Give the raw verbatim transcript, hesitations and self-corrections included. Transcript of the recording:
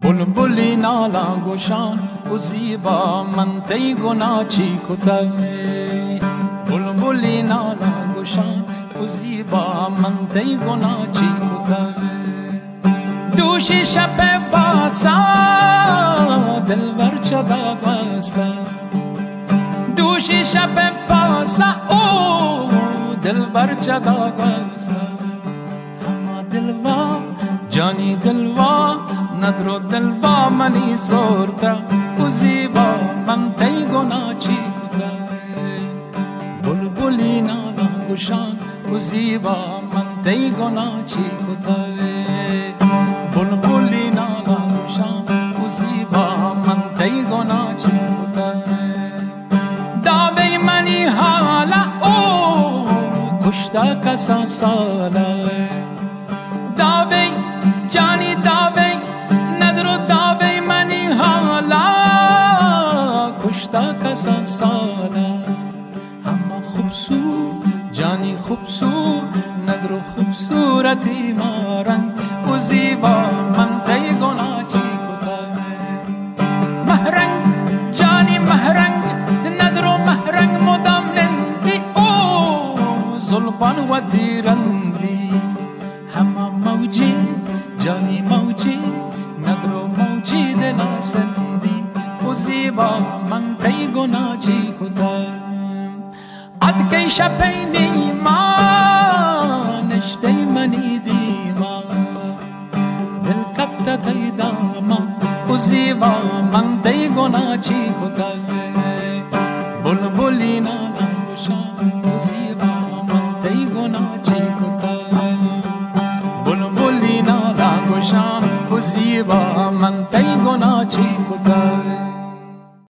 بلبلی نالا گوشان و زیبا من تی گنا چی کتای بلبلی نالا گوشان و زیبا من تی گنا چی کتای دوشی شب باسا دلبر چدا گوستا دوشی شب باسا او دلبر چدا گوستا هما دلوا جانی دلوا ندرو دلوا منی سورتا و زیبا من تی گنا چی کتای بلبلی نالا گوشان و زیبا من تی گنا چی کتای بلبلی نالا گوشان و زیبا من تی گنا چی کتای داوی منی حالا او کشتا کسا سالا داوی جانی داوی ندرو داوی منی حالا کشتا کسا سالا اما خوبصورت جانی خوبصورت ندرو خوبصورتی مارنگ و زیبا من تی گنا چی کتای مهرنگ جانی مهرنگ ندرو مهرنگ مدام نندی او زلفان و تیرندی همه موجی جانی موجی ندرو موجی دناسندی و زیبا من تی گنا چی کتای اد کی شپینی ما نشتی منی دیما دل کبت تی داما و زیبا من تی گنا چی کتای بلبلی نالا گوشان و زیبا من تی گنا چی کتای بلبلی نالا گوشان و زیبا من تی گنا چی